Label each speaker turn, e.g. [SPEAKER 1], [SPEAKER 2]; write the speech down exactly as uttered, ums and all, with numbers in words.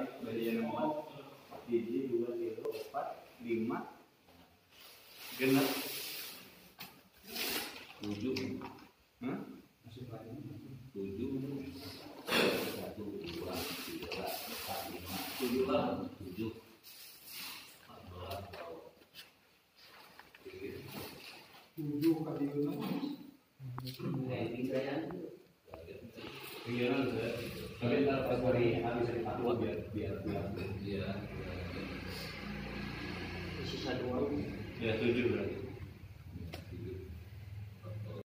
[SPEAKER 1] bagian empat hiji dua tiga empat lima genap tujuh Hah? tujuh satu dua tiga empat lima tujuh lah tujuh empat belas
[SPEAKER 2] tujuh kali enam
[SPEAKER 1] ini saya pikiran saya tapi ntar pas hari habis hari Sabtu biar biar biar dia sisa dua ya tujuh berarti